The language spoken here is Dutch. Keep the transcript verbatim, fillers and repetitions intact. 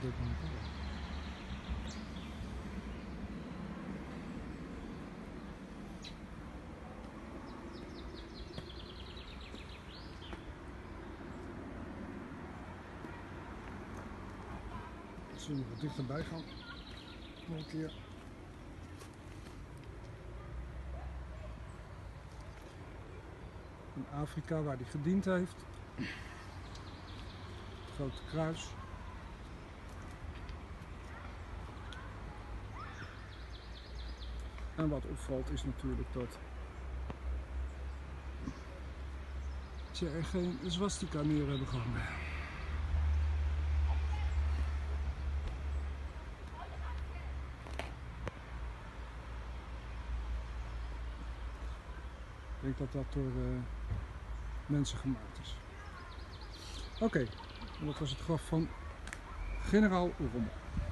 dit moment. Als we nog wat dichterbij gaan, nog een keer. In Afrika waar hij gediend heeft. Het grote kruis. En wat opvalt is natuurlijk dat ze er geen swastika meer hebben gehangen. Ik denk dat dat door uh, mensen gemaakt is. Oké, okay. Dat was het graf van generaal Rommel.